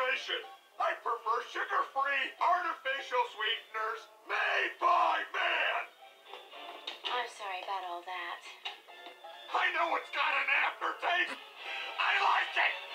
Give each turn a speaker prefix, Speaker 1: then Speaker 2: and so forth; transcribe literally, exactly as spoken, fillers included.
Speaker 1: moderation. I prefer sugar-free artificial sweeteners made by man.
Speaker 2: I'm sorry about all that.
Speaker 1: I know it's got an aftertaste. I like it.